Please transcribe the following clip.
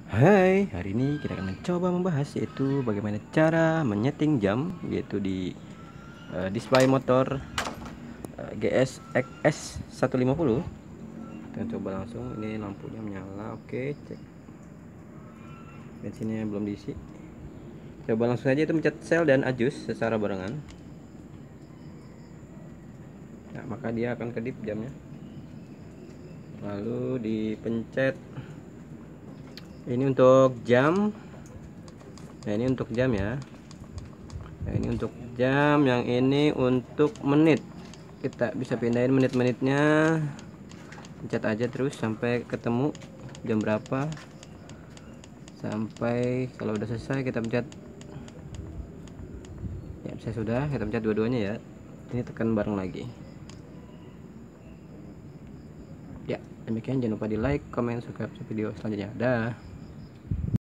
Hai, hari ini kita akan mencoba membahas yaitu bagaimana cara menyeting jam yaitu di display motor GS XS 150. Kita coba langsung, ini lampunya menyala. Oke, cek bensinnya belum diisi. Coba langsung saja itu mencet sel dan adjust secara barengan. Nah, maka dia akan kedip jamnya. Lalu dipencet ini untuk jam. Nah, ini untuk jam ya. Nah, ini untuk jam, yang ini untuk menit. Kita bisa pindahin menit-menitnya, pencet aja terus sampai ketemu jam berapa. Sampai kalau udah selesai kita pencet ya, saya sudah, kita pencet dua-duanya ya. Ini tekan bareng lagi ya. Demikian, jangan lupa di like, comment, subscribe video selanjutnya. Dah.